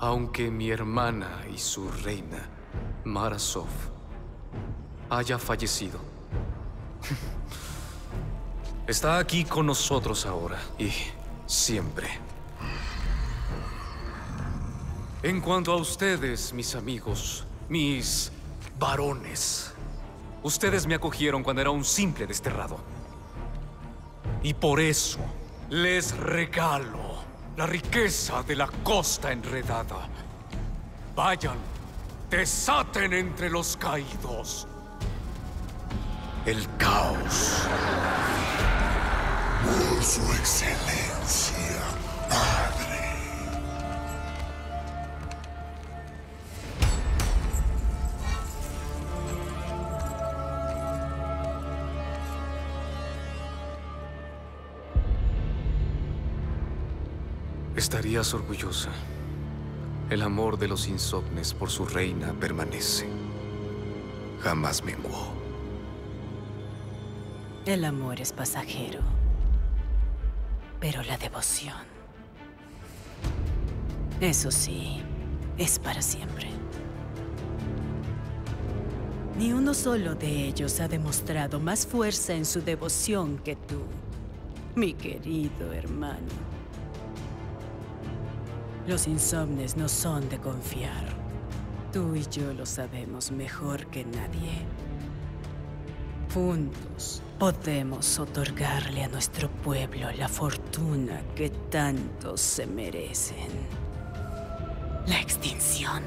Aunque mi hermana y su reina, Mara Sov, haya fallecido, está aquí con nosotros ahora y siempre. En cuanto a ustedes, mis amigos, mis varones, ustedes me acogieron cuando era un simple desterrado. Y por eso les regalo la riqueza de la Costa Enredada. Vayan, desaten entre los caídos el caos. Por su excelencia, padre. Estarías orgullosa. El amor de los insomnes por su reina permanece. Jamás menguó. El amor es pasajero, pero la devoción, eso sí, es para siempre. Ni uno solo de ellos ha demostrado más fuerza en su devoción que tú, mi querido hermano. Los insomnes no son de confiar. Tú y yo lo sabemos mejor que nadie. Juntos podemos otorgarle a nuestro pueblo la fortuna que tantos se merecen. La extinción.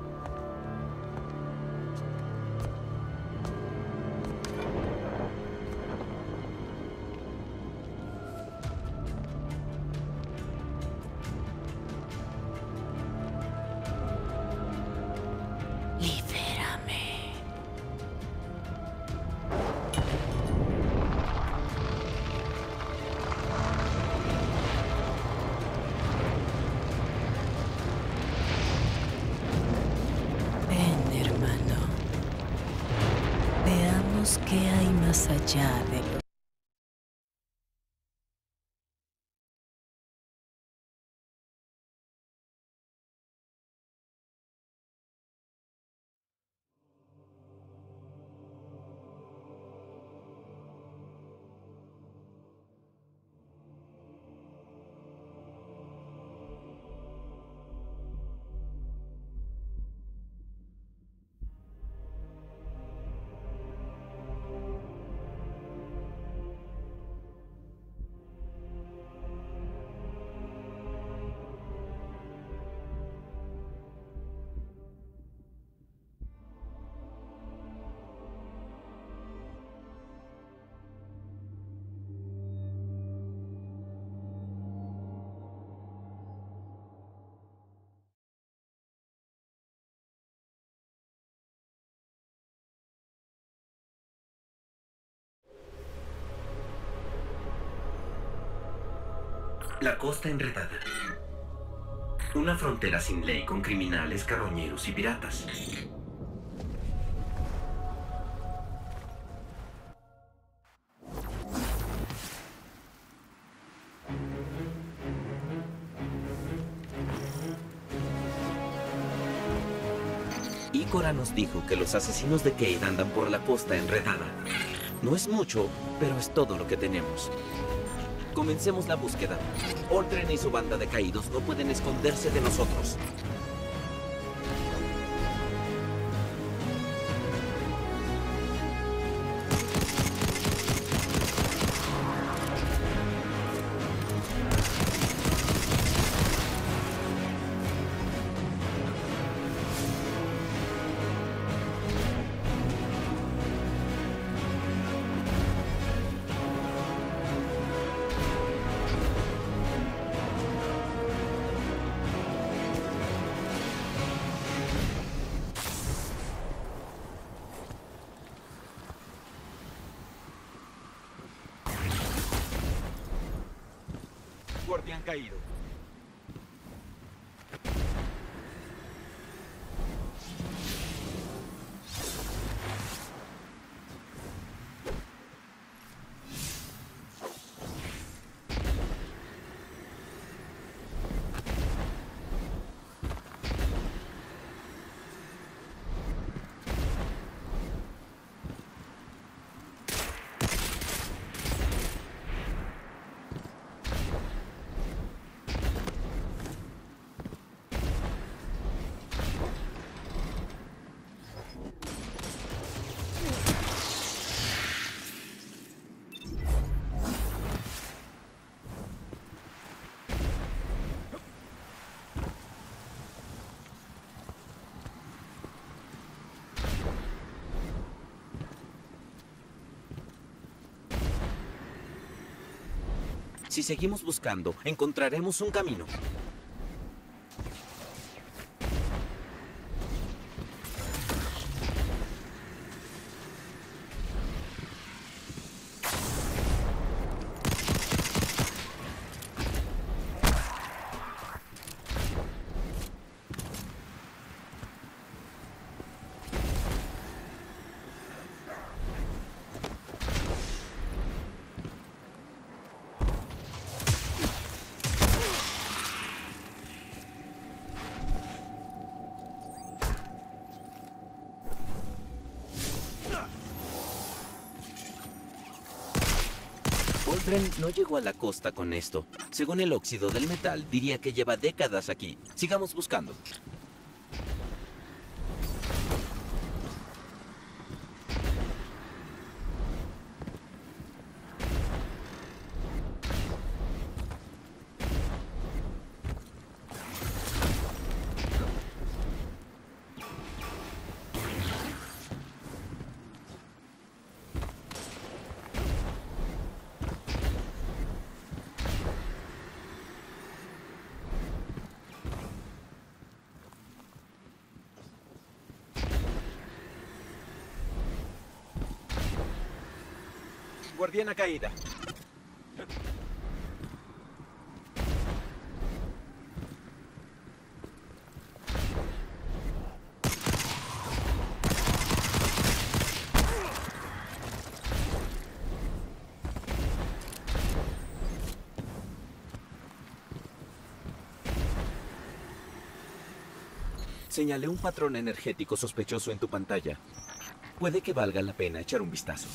¿Qué hay más allá de lo... La Costa Enredada. Una frontera sin ley con criminales, carroñeros y piratas. Ícora nos dijo que los asesinos de Cayde andan por la Costa Enredada. No es mucho, pero es todo lo que tenemos. Comencemos la búsqueda. Aldren y su banda de caídos no pueden esconderse de nosotros. Guardián caído. Si seguimos buscando, encontraremos un camino. Aldren no llegó a la costa con esto. Según el óxido del metal, diría que lleva décadas aquí. Sigamos buscando. Guardiana caída. Señalé un patrón energético sospechoso en tu pantalla. Puede que valga la pena echar un vistazo.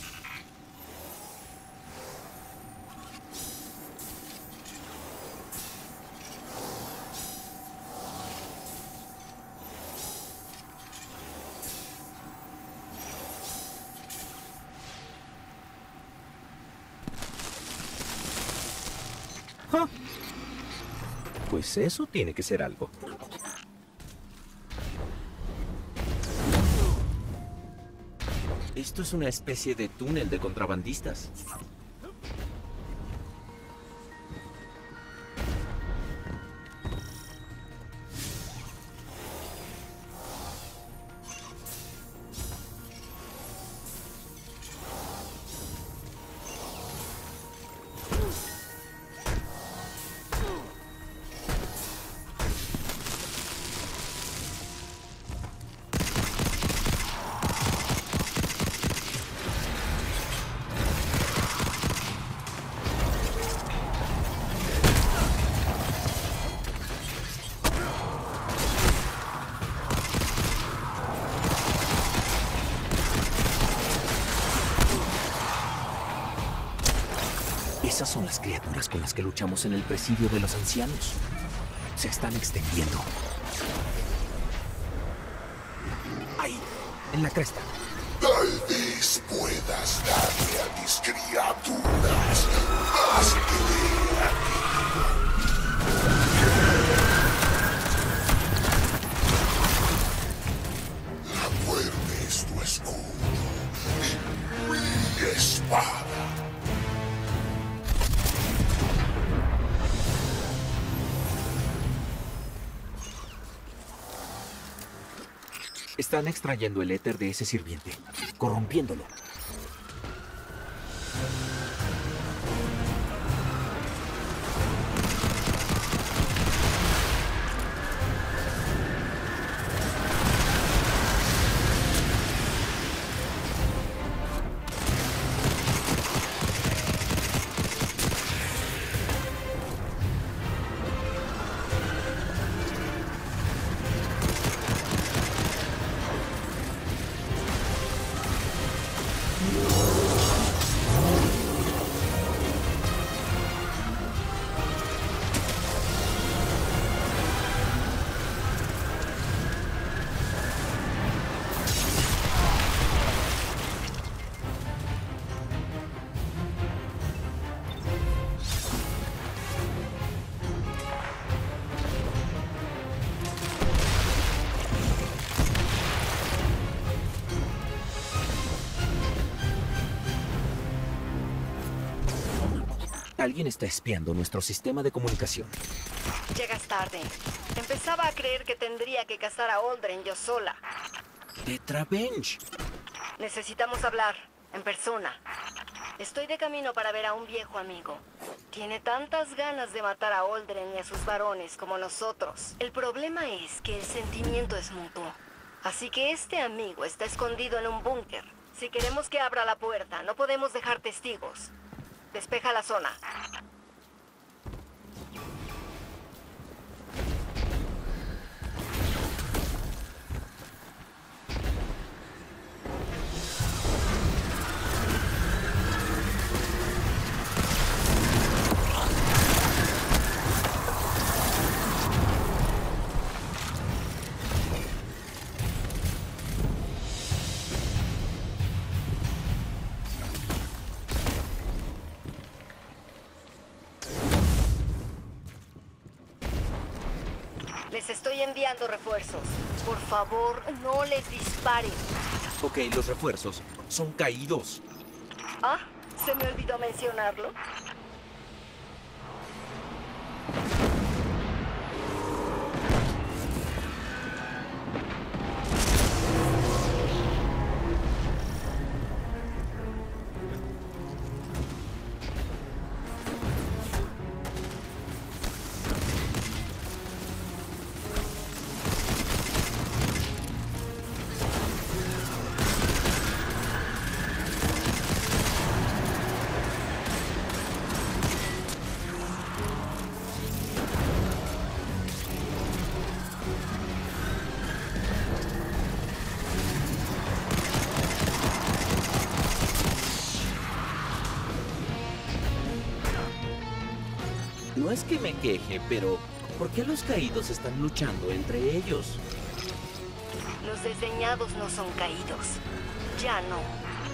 ¡Ah! Pues eso tiene que ser algo. Esto es una especie de túnel de contrabandistas. Esas son las criaturas con las que luchamos en el presidio de los ancianos. Se están extendiendo. Ahí, en la cresta. Tal vez puedas darle a mis criaturas más La muerte es tu escudo y mi espada. Están extrayendo el éter de ese sirviente, corrompiéndolo. Alguien está espiando nuestro sistema de comunicación. Llegas tarde. Empezaba a creer que tendría que cazar a Aldren yo sola. Tetravenge. Necesitamos hablar, en persona. Estoy de camino para ver a un viejo amigo. Tiene tantas ganas de matar a Aldren y a sus varones como nosotros. El problema es que el sentimiento es mutuo. Así que este amigo está escondido en un búnker. Si queremos que abra la puerta, no podemos dejar testigos. Despeja la zona. Les estoy enviando refuerzos. Por favor, no les disparen. Ok, los refuerzos son caídos. Ah, se me olvidó mencionarlo. No es que me queje, pero ¿por qué los caídos están luchando entre ellos? Los desdeñados no son caídos. Ya no.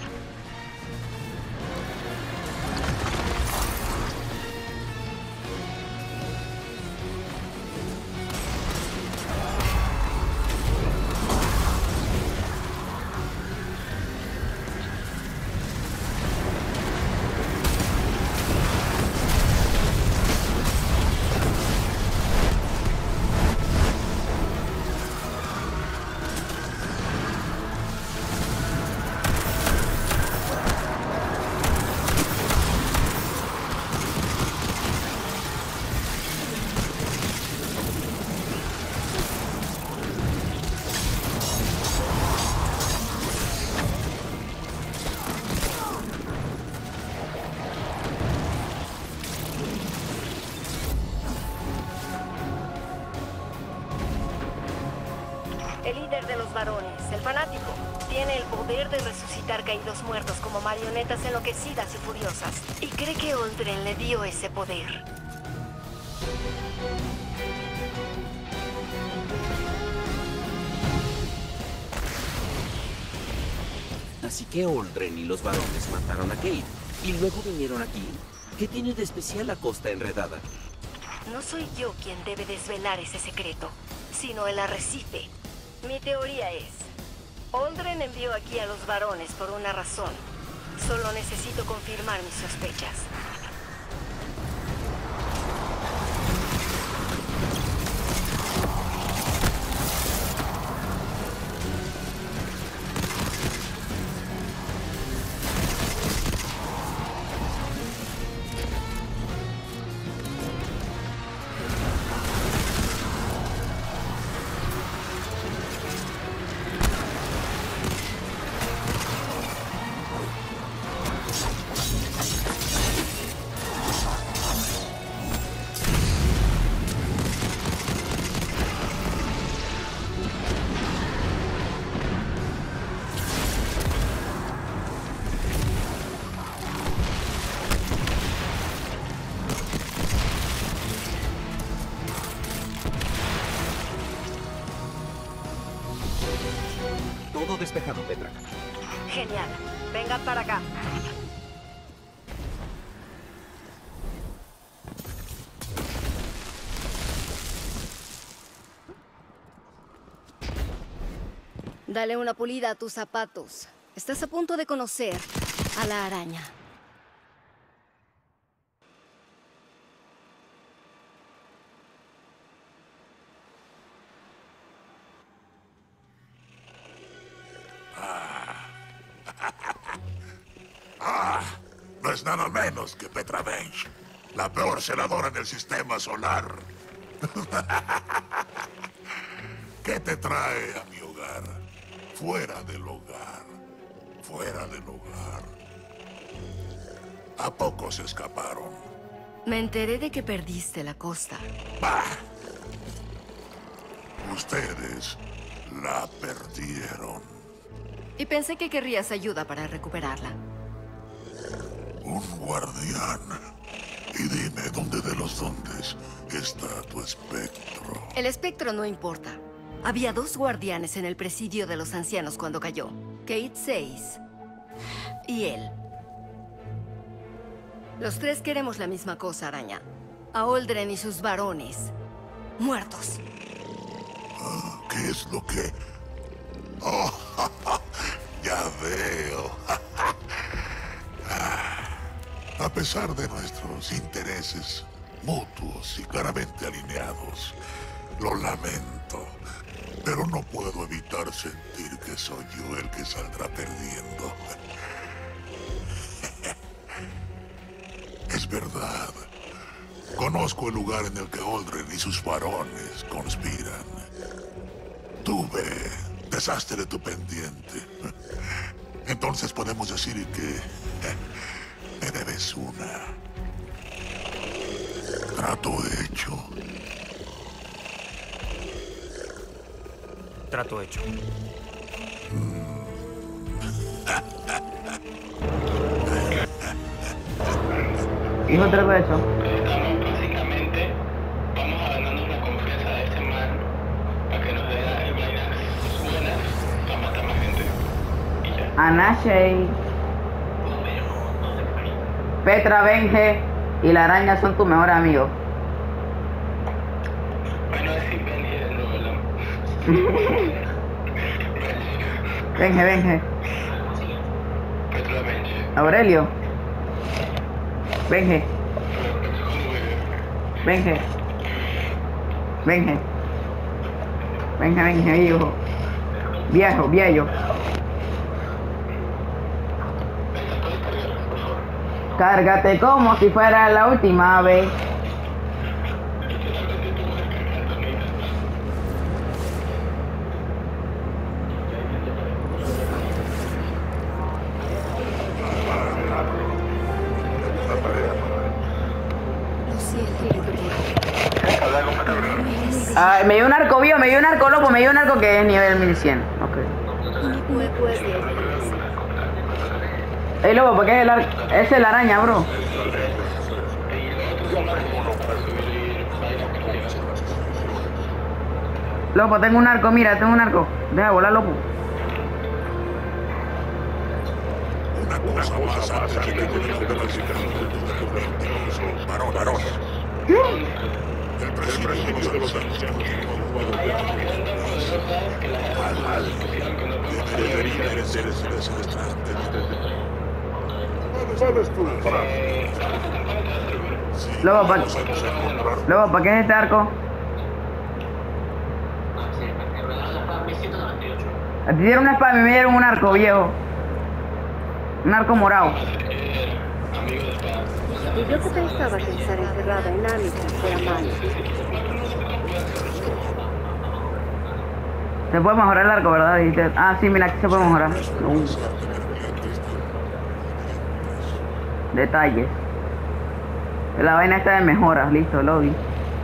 El líder de los varones, el fanático, tiene el poder de resucitar caídos muertos como marionetas enloquecidas y furiosas. Y cree que Aldren le dio ese poder. Así que Aldren y los varones mataron a Cayde y luego vinieron aquí. ¿Qué tiene de especial la Costa Enredada? No soy yo quien debe desvelar ese secreto, sino el arrecife. Mi teoría es, Aldren envió aquí a los varones por una razón. Solo necesito confirmar mis sospechas. Todo despejado, Petra. Genial. Vengan para acá. Dale una pulida a tus zapatos. Estás a punto de conocer a la araña. nada menos que Petra Venj, la peor celadora del sistema solar. ¿Qué te trae a mi hogar? Fuera del hogar. Fuera del hogar. ¿A poco se escaparon? Me enteré de que perdiste la costa. ¡Bah! Ustedes la perdieron. Y pensé que querrías ayuda para recuperarla. Un guardián. Y dime, ¿dónde de los dóndes está tu espectro? El espectro no importa. Había 2 guardianes en el presidio de los ancianos cuando cayó. Kate 6 y él. Los 3 queremos la misma cosa, araña. A Aldren y sus varones. Muertos. ¿Qué es lo que...? Oh, ya veo. A pesar de nuestros intereses mutuos y claramente alineados, lo lamento, pero no puedo evitar sentir que soy yo el que saldrá perdiendo. Es verdad. Conozco el lugar en el que Aldren y sus varones conspiran. Tuve desastre de tu pendiente. Entonces podemos decir que me debes una. Trato hecho. Trato hecho. Hijo, trato hecho. Básicamente, vamos a ganarnos la confianza de este man para que nos dé vainas buenas para matar más gente. Y ya. Anashe, Petra Venj y la araña son tus mejores amigos. Bueno, decir Benji de nuevo, ¿no? Venj. Petra Benji. Aurelio. Venj. Hijo. Viejo. Cárgate como si fuera la última vez. Me dio un arco viejo, me dio un arco loco, me dio un arco que es nivel 1100. Ok. Ey, loco, ¿por qué es el arco? Esa es la araña, bro. Loco, tengo un arco, mira, tengo un arco. Deja volar, loco. Una cosa más antes de que varón. El presidente de los ancianos. Debería ser ese destrante. ¿Sabes tú? Loco, ¿para qué es este arco? A ti dieron una espada y me dieron un arco, viejo. Un arco morado. Y yo que pensaba que estar encerrada en Amityville fuera malo. Se puede mejorar el arco, ¿verdad? Ah, sí, mira, aquí se puede mejorar. Detalles. La vaina está de mejoras, listo, lo vi.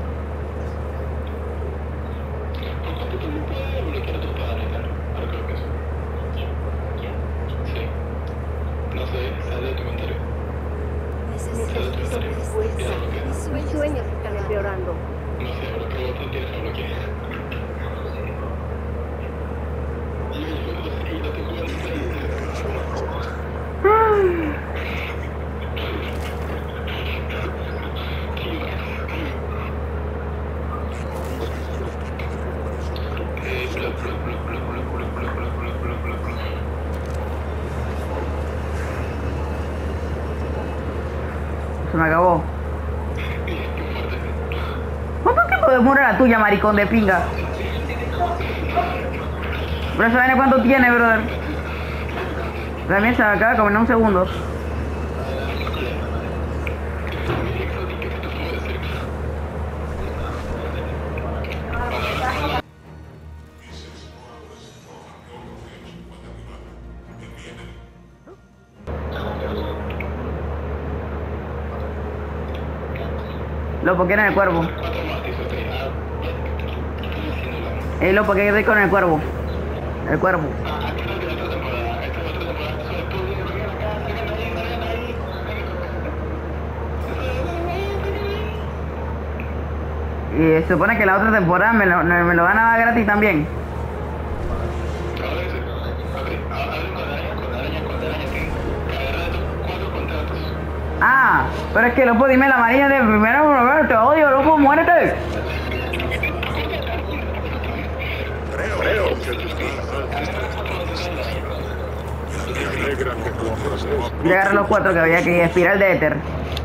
No sé, sale de tu comentario. Necesito respuesta. Mis sueños están empeorando. No sé, ahora que vos tienes que bloquear. Se me acabó. ¿Cuánto tiempo demora la tuya, maricón de pinga? Pero esa vaina, ¿cuánto tiene, brother? También se acaba como en un segundo. Lopo, ¿quién es el cuervo? Lopo, ¿qué hay con el cuervo? El cuervo. Y se supone que la otra temporada me lo van a dar gratis también. Ah, pero es que Lopo, dime la amarilla de primero, te odio, Lopo, muérete. Yo agarré los 4 que había aquí, espiral de éter.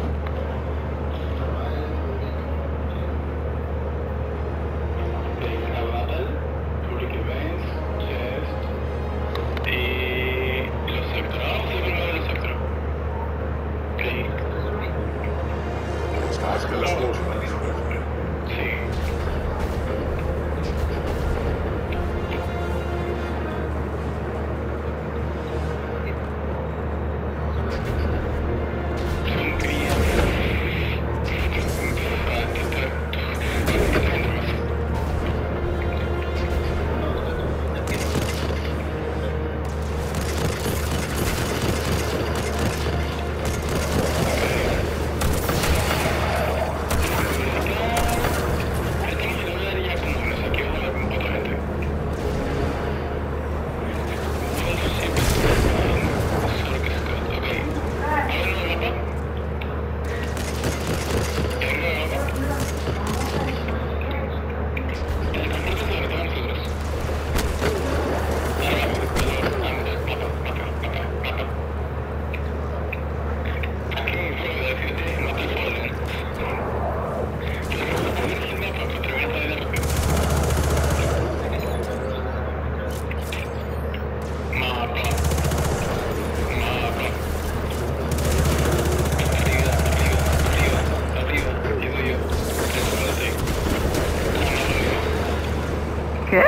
¿Qué?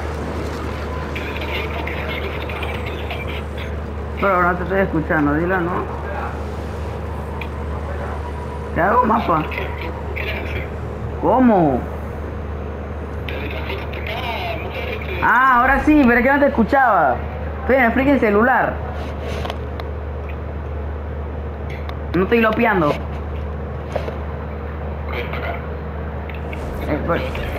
Pero no te estoy escuchando, dilo, ¿no? ¿Qué hago, mapa? ¿Cómo? Ah, ahora sí, pero es que no te escuchaba. Estoy en el freaking celular. No estoy lopeando. Pues.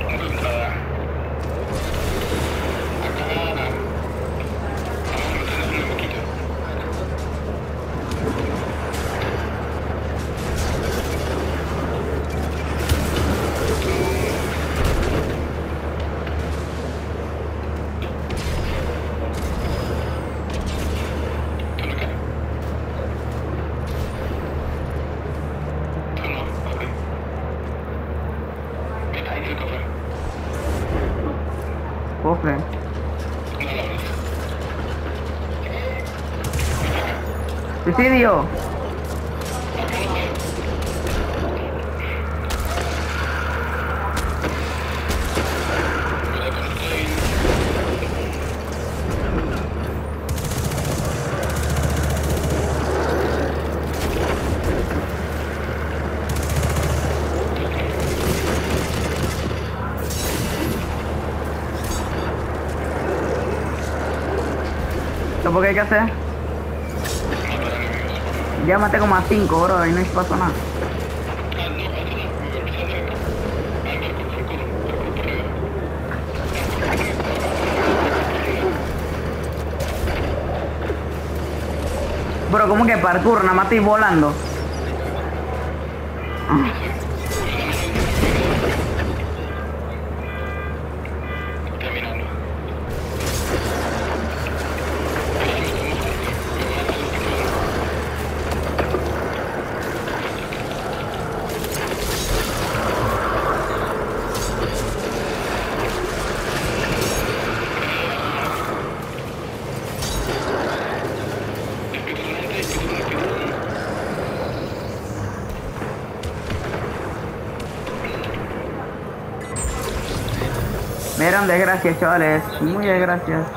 Cofre. Suicidio. ¿Por qué hay que hacer? Ya maté como a 5, bro, y no pasó nada. Bro, ¿cómo que parkour? Nada más estoy volando. Eran desgracias, chavales, muy desgracias.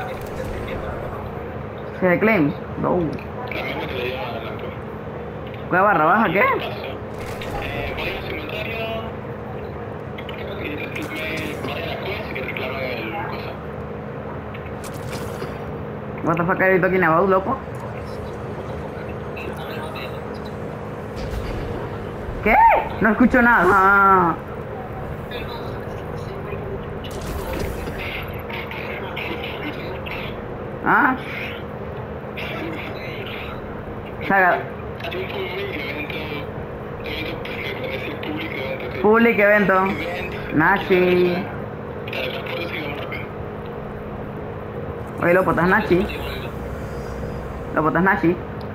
¿Se de claim? No. ¿Qué barra baja qué? Voy a su inventario. What the fuck are you talking about, loco? ¿Qué? No escucho nada. ¿Ah? Saga. Public evento. Nashi. Oye, loco, ¿estás Nashi? Loco, ¿estás Nashi?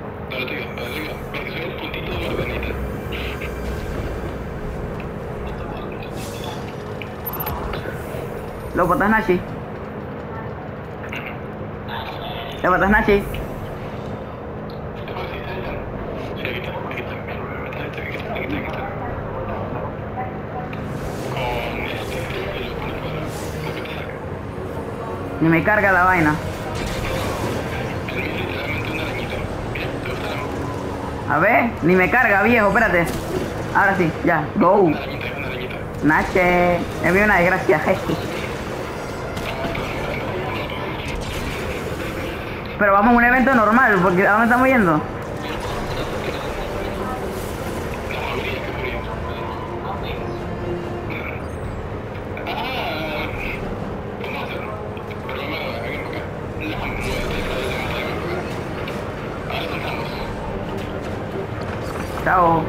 Loco, ¿estás Nashi? Loco, ¿estás Nashi? Ni me carga la vaina. A ver, ni me carga, viejo, espérate. Ahora sí, ya, go. Nache, es una desgracia. Pero vamos a un evento normal, porque ¿a dónde estamos yendo? Chao.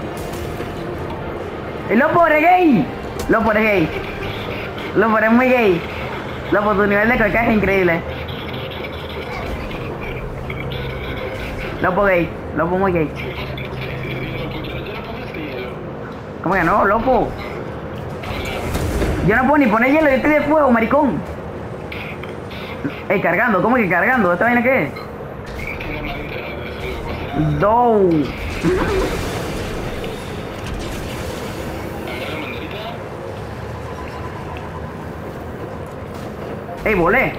El Lopo eres gay. Lopo eres gay. Lopo eres muy gay. Lopo, tu nivel de coca es increíble. Lopo gay. Lopo muy gay. ¿Cómo que no, Lopo? Yo no puedo ni poner hielo, yo estoy de fuego, maricón. Ey, cargando, ¿cómo que cargando? ¿Esta vaina qué es? Do. Ey, volé.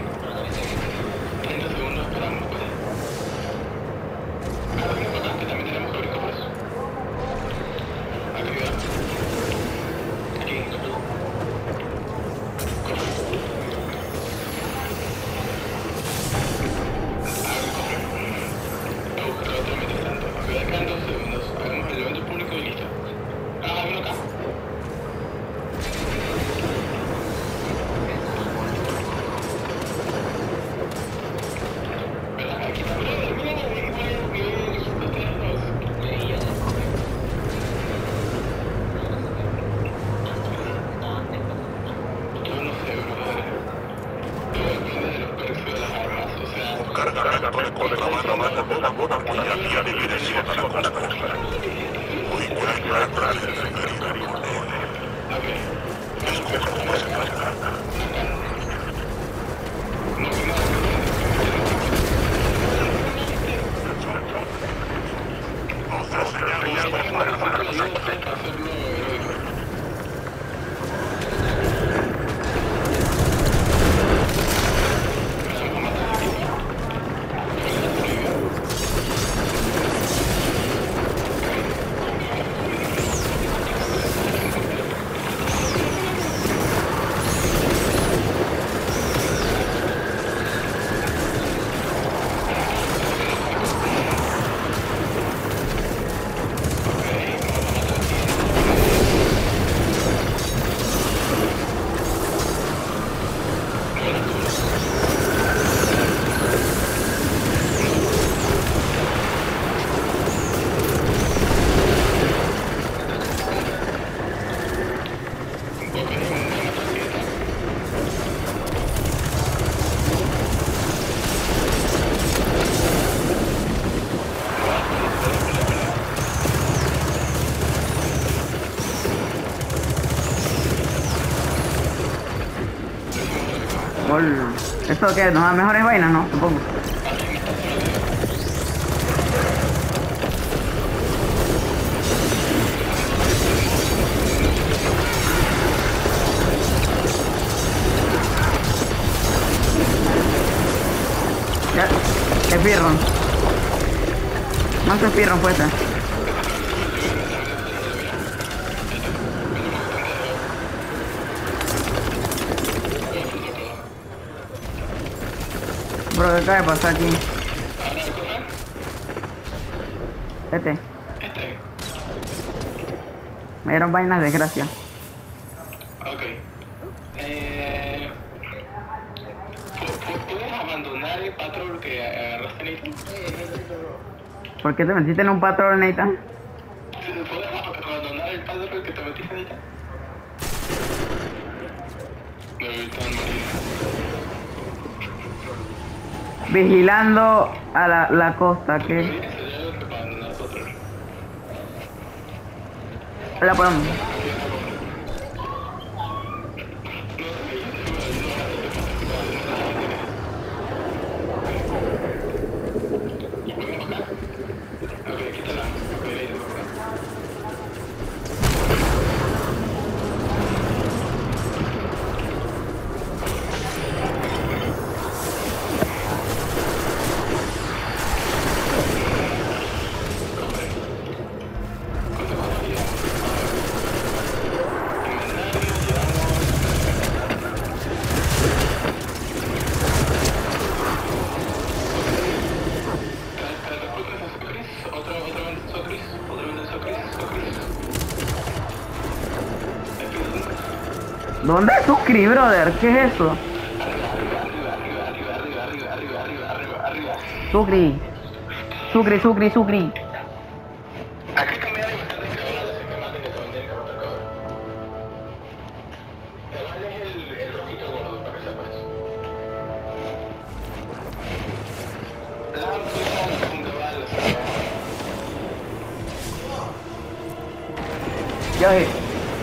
¿Esto qué? ¿No da mejores vainas, no? Supongo. Ya, speedrun. ¿Cuánto speedrun puede ser? pero ¿qué acaba de pasar aquí? ¿Ahora el comer? Este. Este. Me dieron vainas de desgracia. Ok. ¿Puedes abandonar el patrón que agarraste, Nathan? ¿Por qué te metiste en un patrón, Nathan? ¿Puedes abandonar el patrón que te metiste, Nathan? Me voy tan mal. Vigilando a la costa, que Sería que abandonar el patrón. la podemos. Ok, quítala. Ok, ahí lo acá. ¿Dónde es Sucri, brother? ¿Qué es eso? Sucri. Sucri. Hay que cambiar la imagen de cabrón, así que maten que se vende el cabrón del cabrón. Te vale el rojito gordo para que sepas. La un cabal, Ya ve.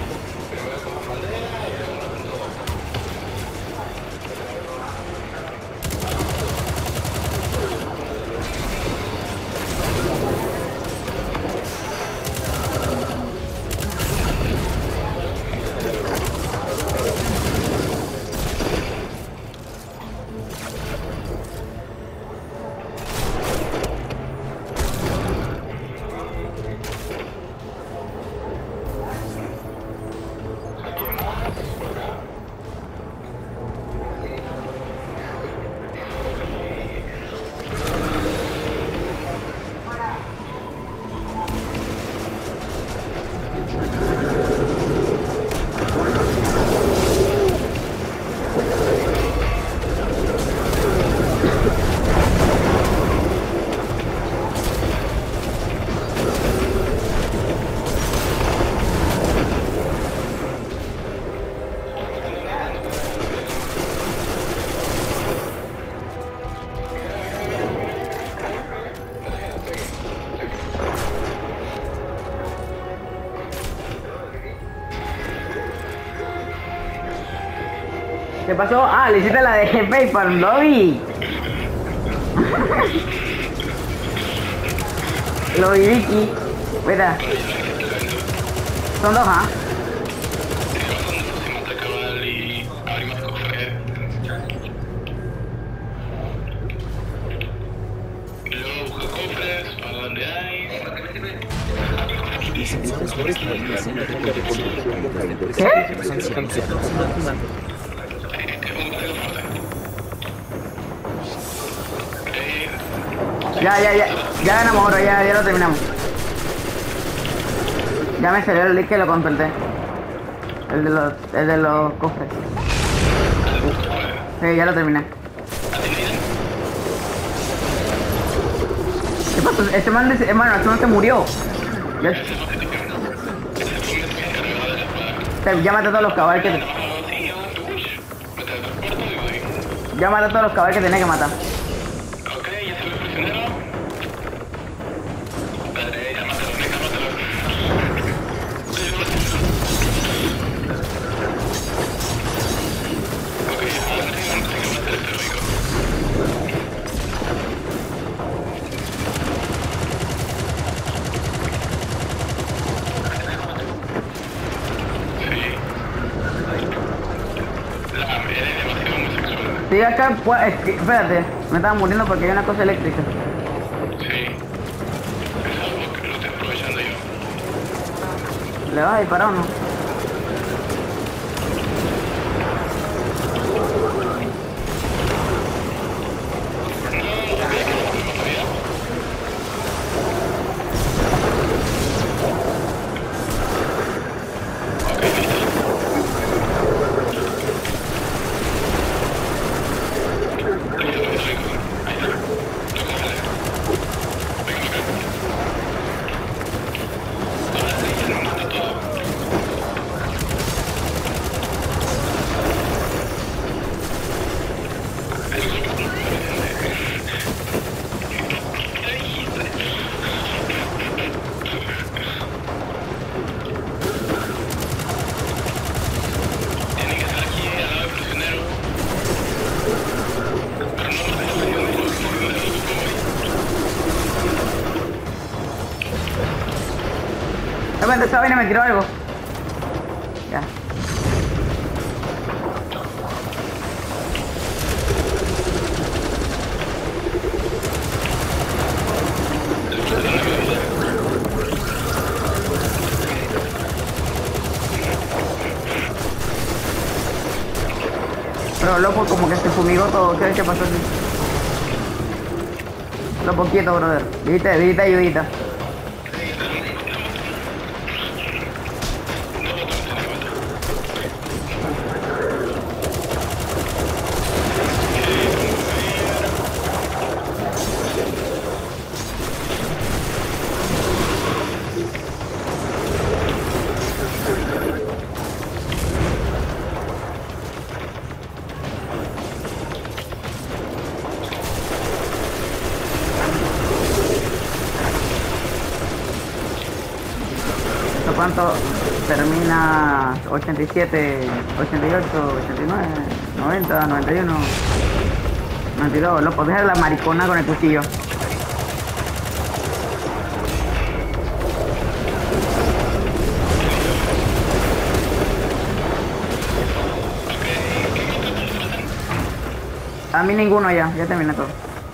¿Qué pasó? Ah, le hiciste la de PayPal, lo vi. Lo vi, Vicky. Mira. Son dos, ¿ah? se mata cabal y abrimos cofre. Y luego busca cofres, para donde hay. Ya ganamos oro, ya lo terminamos. Ya me salió el link que lo completé. El de los cofres. Sí, ya lo terminé. ¿Qué pasó? Este man se murió. Ya maté a todos los caballos que ya maté a todos los caballos que tenía que matar. Ok, ya se ve prisionero. Dale, ya mátalo, mátalo. Ok, ahora tengo que matar a este rico. Sí, acá, pues, espérate, me estaba muriendo porque hay una cosa eléctrica. Sí, es algo que lo estoy aprovechando yo. ¿Le vas a disparar o no? momento, esa vaina me tiró algo. Ya. Pero loco, como que se fumigó todo. ¿Qué pasó aquí? Loco, quieto, brother. Vidita ayudita. ¿Cuánto termina? 87, 88, 89, 90, 91, 92. Loco, deja la maricona con el cuchillo. A mí ninguno ya terminé todo.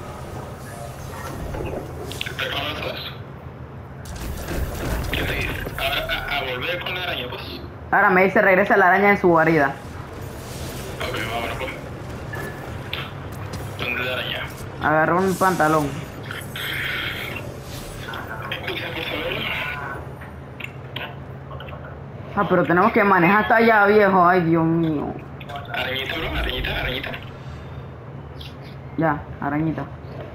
Ahora me dice regresa la araña en su guarida. Ok, vámonos pues. ¿Dónde es la araña? Agarró un pantalón. Ah, pero tenemos que manejar hasta allá, viejo. Ay, Dios mío. Arañita, bro, arañita. Ya, arañita.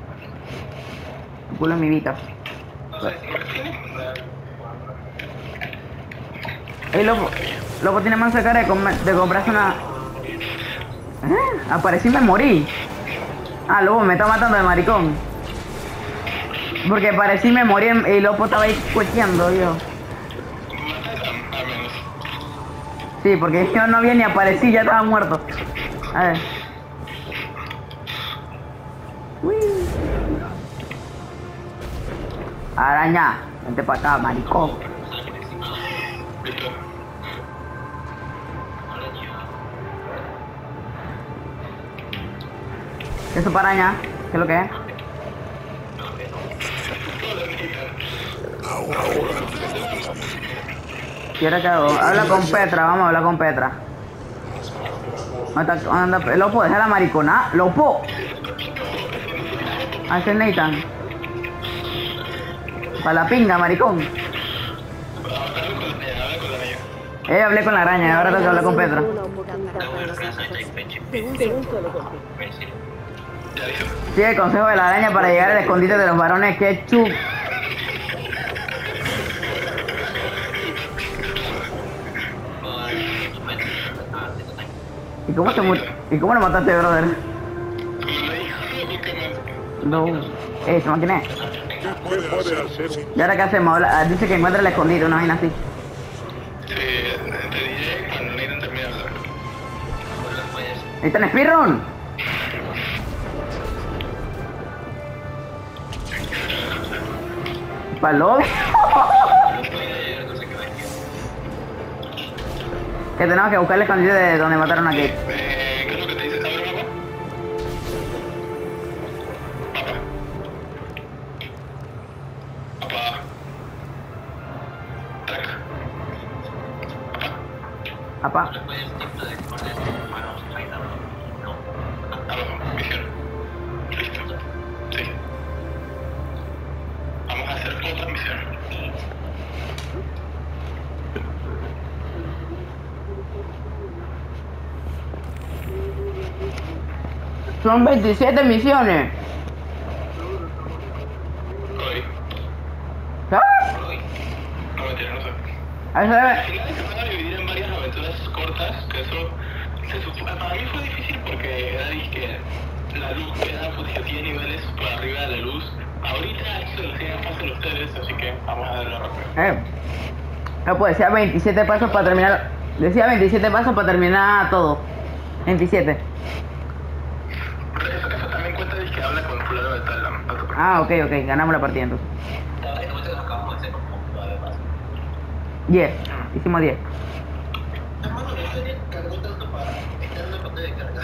Culo en mi vida. Ey, loco, tiene más cara de comprarse una... Aparecí y me morí. Ah, loco, me está matando de maricón. Porque aparecí y me morí y loco estaba ahí cueteando, yo. Sí, porque yo no había ni aparecí, ya estaba muerto. A ver. Uy. Araña, vente para acá, maricón. ¿Eso para araña? ¿Qué es lo que es? ¿Y ahora qué hago? Habla con Petra, vamos a hablar con Petra. ¿Dónde Lopo, deja la maricona. Lopo. Ah, ese es Nathan. Para la pinga, maricón. Hablé con la araña, ahora tengo que hablar con Petra. Sí, el consejo de la araña para llegar al escondite de los varones Ketchup. ¿Y cómo lo mataste, brother? No. ¿Esa máquina es? ¿Y ahora qué hacemos? Dice que encuentra el escondite, una vaina así. Sí, te diré cuando Nathan termine de hablar. Ahí está el speedrun. Palo. Que tenemos que buscar el escondite de donde mataron a Kate. ¿Qué es lo que te dice? ¿Abre el mapa? Papá. Traca. Papá. Abajo, misión. Listo. Sí. Vamos a hacer otra misión. Son 27 misiones. Hoy. ¿Ah? No, mentira, no sé. A ver, Al final se van a dividir en varias aventuras cortas, que eso para mí fue difícil porque era que la luz queda pues que tiene niveles por arriba de la luz. Ahorita eso lo hacían fácil ustedes, así que vamos a darle rápido. No, pues decía 27 pasos para terminar. Decía 27 pasos para terminar todo. 27. Eso también cuenta de que habla con fulano de tal. Ah, ok, ganamos la partida entonces. 10. Hicimos 10. Hermano, ¿en serio cargó tanto para estar en la pantalla de carga?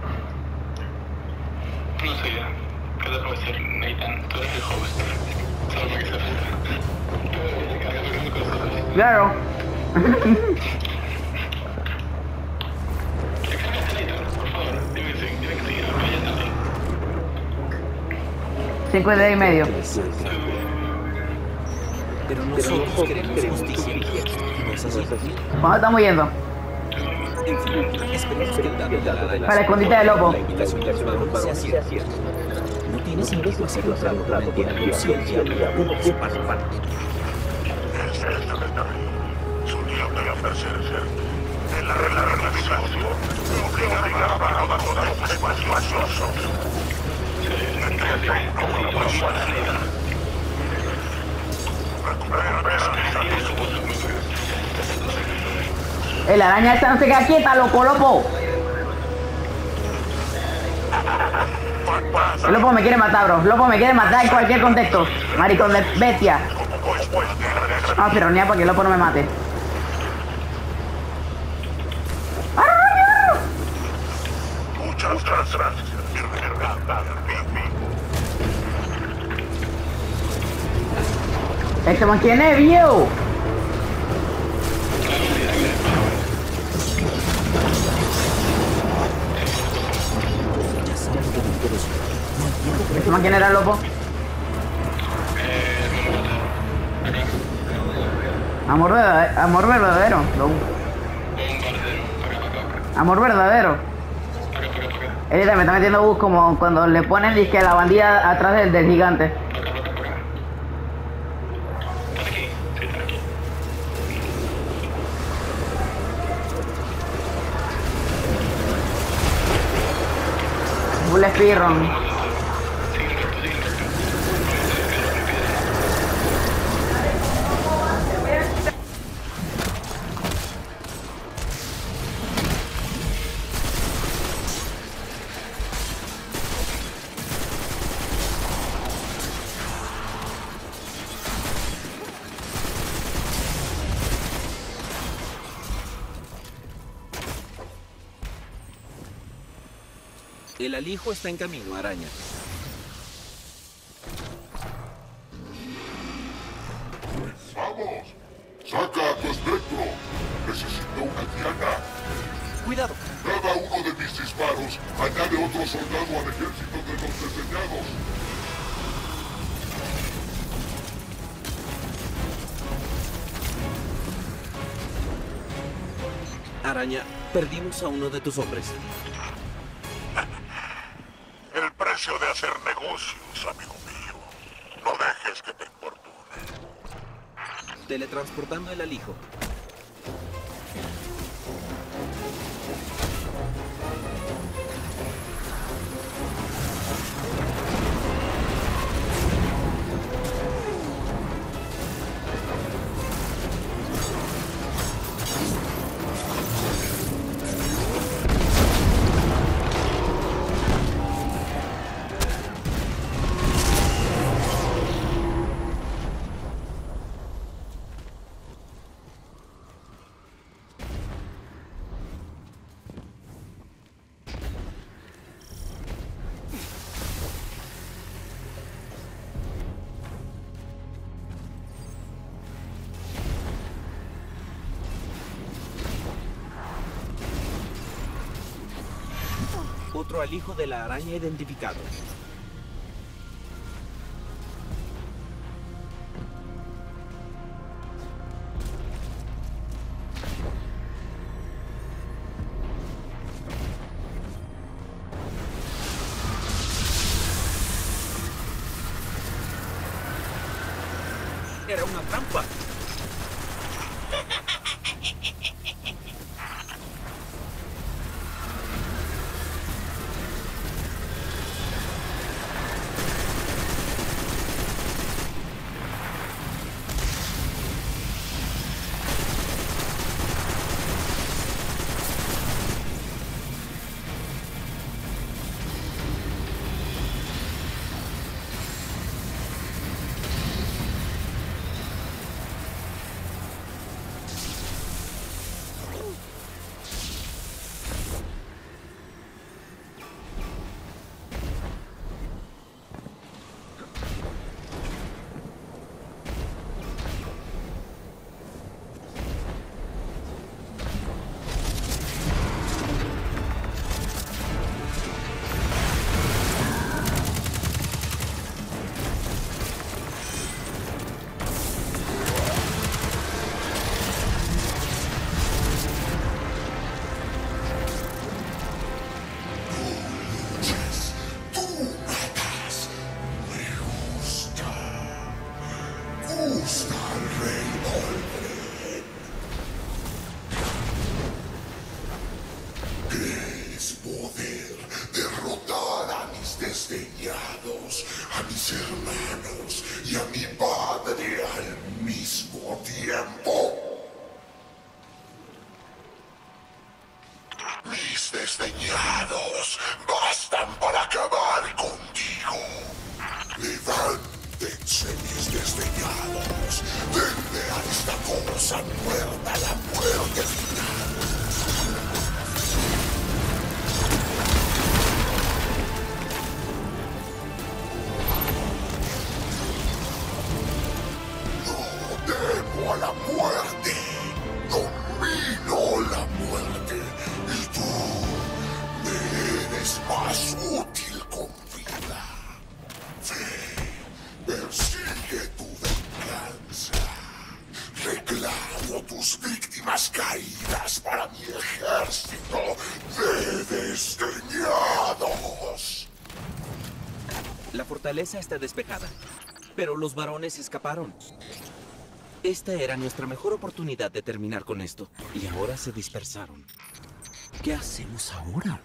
No sé, ¿qué le puede ser, Nathan? Tú eres el host. Solo para que sepas. Tú cargas con cosas. Claro. Por favor, dime que seguir apoyándote. 5 y 10 y medio. Pero nosotros queremos justicia. ¿No es así? ¿Cuándo estamos yendo? En fin, esperemos que el dato de la Para el escondite del lobo. la invitación de los varones sea cierta. No tiene sentido hacerlo claro con el diablo si el diablo ocupa su parte. Solía ofrecerse en la realización, lo que obligaba a todos los espaciosos. La araña esta no se queda quieta, loco, loco. El loco me quiere matar, bro. Loco me quiere matar en cualquier contexto. Maricón de bestia. Ah, pero ni a para que el loco no me mate. Muchas gracias. Este man quién es, viejo. ¿Este man quién era, loco? Amor verdadero. Amor verdadero. Ella me está metiendo bus como cuando le ponen disque la bandida atrás del gigante. Bull Speedrun. El alijo está en camino, araña. ¡Vamos! ¡Saca a tu espectro! Necesito una diana. ¡Cuidado! Cada uno de mis disparos añade otro soldado al ejército de los desdeñados. Araña, perdimos a uno de tus hombres. El precio de hacer negocios, amigo mío. No dejes que te importune. Teletransportando el alijo. Otro alijo de la araña identificado. Era una trampa. desdeñados, a mis hermanos y a mi padre al mismo tiempo. Mis desdeñados bastan para acabar contigo. Levántense, mis desdeñados. Denle a esta cosa muerta la muerte final. No temo a la muerte. Domino la muerte. Y tú me eres más útil con vida. Ve, persigue tu venganza. Reclamo tus víctimas caídas para mi ejército de desdeñados. La fortaleza está despejada, pero los varones escaparon. Esta era nuestra mejor oportunidad de terminar con esto, y ahora se dispersaron. ¿Qué hacemos ahora?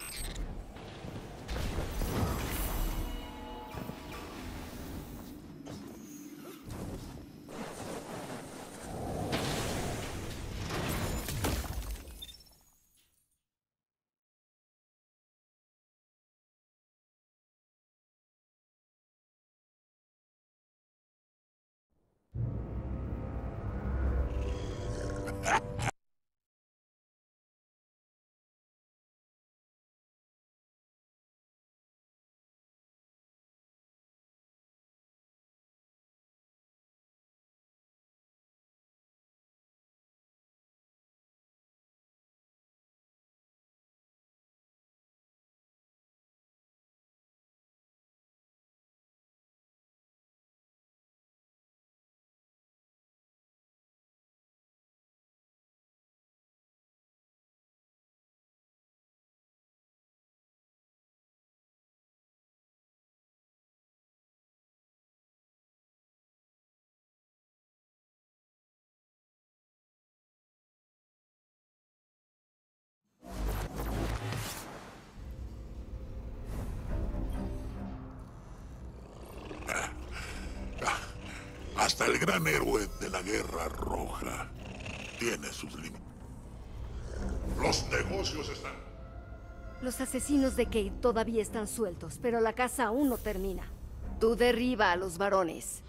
Hasta el gran héroe de la Guerra Roja tiene sus límites. Los negocios están... Los asesinos de Cade todavía están sueltos, pero la casa aún no termina. Tú derriba a los varones.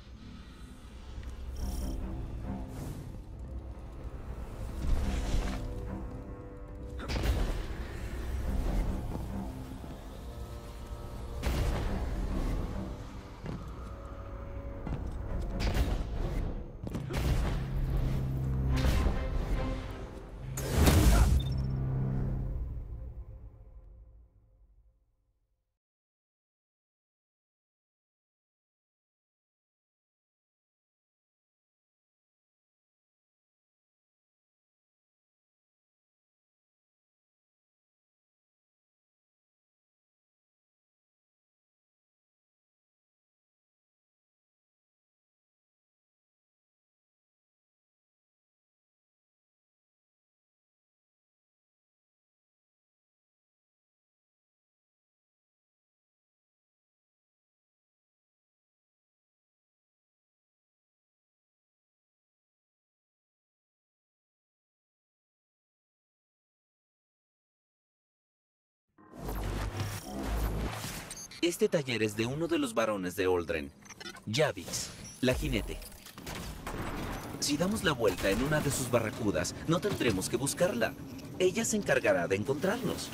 Este taller es de uno de los varones de Uldren, Yavix, la jinete. Si damos la vuelta en una de sus barracudas, no tendremos que buscarla. Ella se encargará de encontrarnos.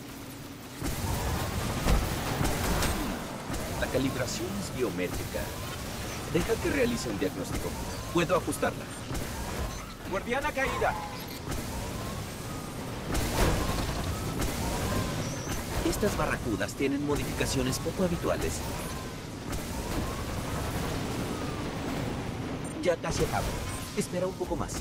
La calibración es biométrica. Deja que realice un diagnóstico. Puedo ajustarla. Guardiana caída. Estas barracudas tienen modificaciones poco habituales. Ya casi acabo. Espera un poco más.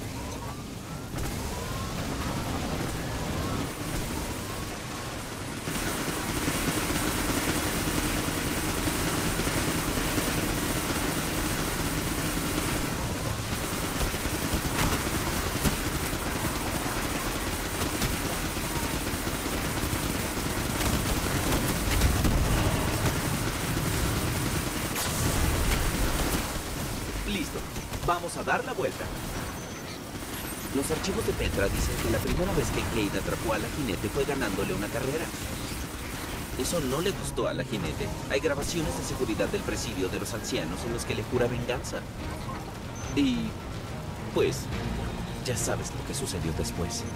listo. Vamos a dar la vuelta. Los archivos de Petra dicen que la primera vez que Cayde atrapó a la jinete fue ganándole una carrera. Eso no le gustó a la jinete. Hay grabaciones de seguridad del presidio de los ancianos en los que le jura venganza. Y... pues... ya sabes lo que sucedió después.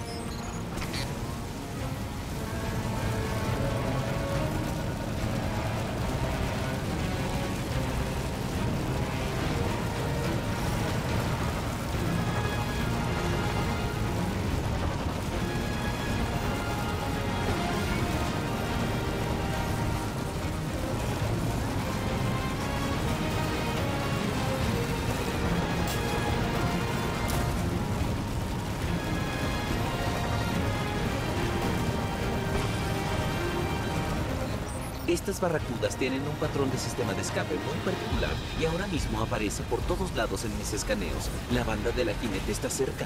Estas barracudas tienen un patrón de sistema de escape muy particular y ahora mismo aparece por todos lados en mis escaneos. La banda de la jinete está cerca.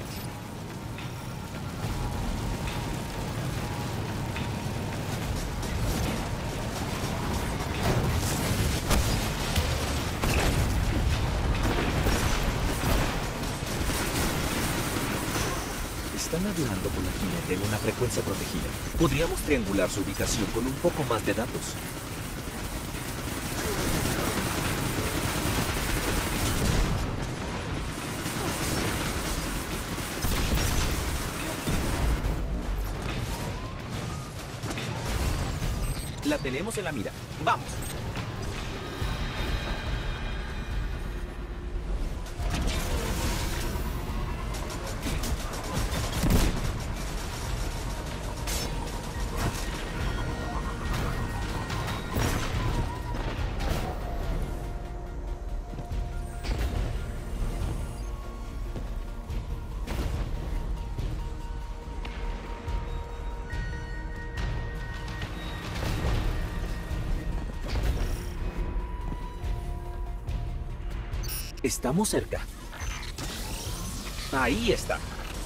Están hablando con la jinete en una frecuencia protegida. Podríamos triangular su ubicación con un poco más de datos. La tenemos en la mira. ¡Vamos! Estamos cerca. Ahí está.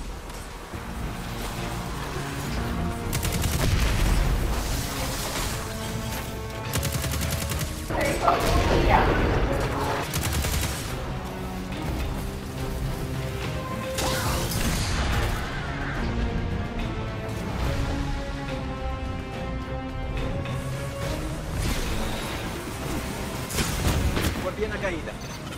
Guardiana caída.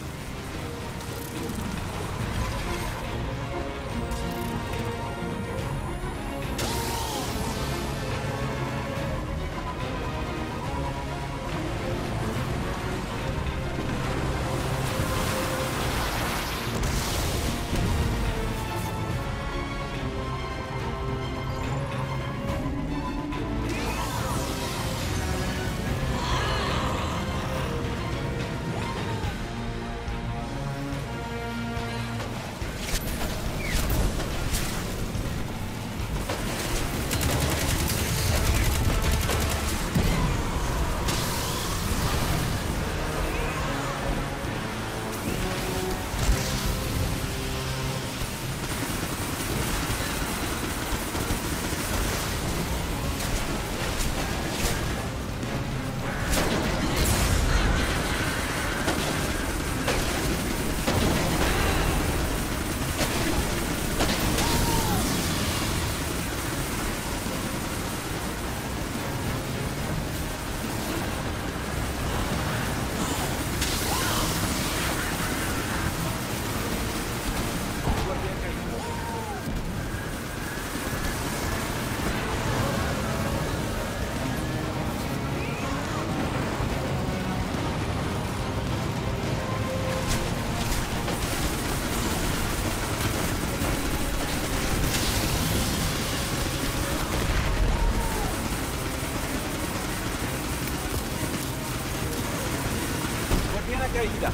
Caída.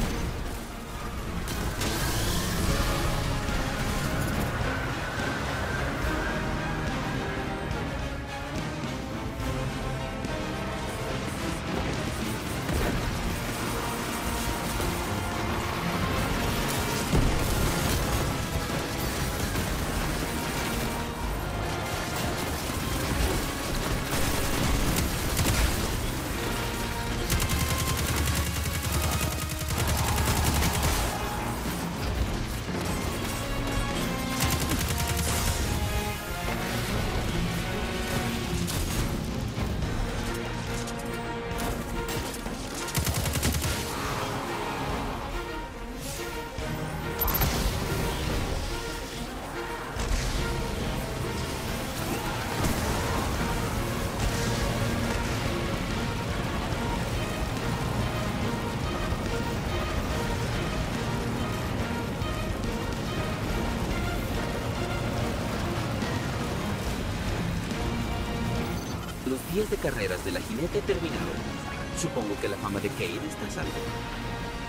días de carreras de la jinete terminaron. Supongo que la fama de Cade está a salvo.